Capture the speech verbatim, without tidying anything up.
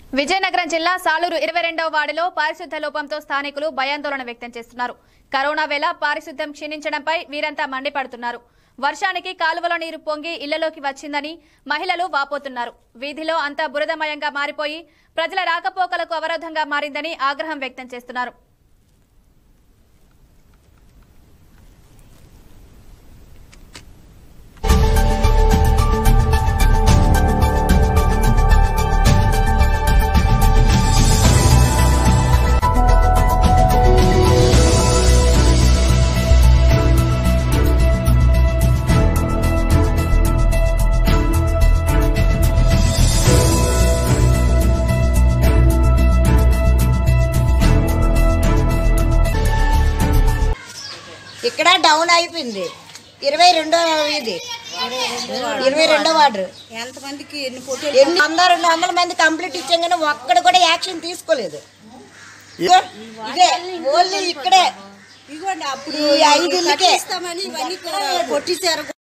విజయనగరం జిల్లా సాలూరు ఇరవై రెండవ వార్డులో పారిశుద్ధ లోపంతో స్థానికులు భయాందోళన వ్యక్తం చేస్తున్నారు. కరోనా వేళ పారిశుద్ధం క్షీణించడంపై వీరంతా మండిపడుతున్నారు. వర్షానికి కాలువల నీరు పొంగి ఇళ్లలోకి వచ్చిందని మహిళలు వాపోతున్నారు. వీధిలో అంతా బురదమయంగా మారిపోయి ప్రజల రాకపోకలకు అవరోధంగా మారిందని ఆగ్రహం వ్యక్తం చేస్తున్నారు. ఇక్కడ డౌన్ అయిపోయింది. ఇరవై రెండో వీధి ఇరవై రెండో వార్డు ఎంతమందికి ఎన్ని వంద రెండు వందల మంది కంప్లీట్ ఇచ్చాం కానీ ఒక్కడు కూడా యాక్షన్ తీసుకోలేదు. ఇదే ఓన్లీ ఇక్కడే ఇదిగోండి అప్పుడు ఐదు ఇళ్ళకే ఇస్తామని ఇవన్నీ కొట్టించారు.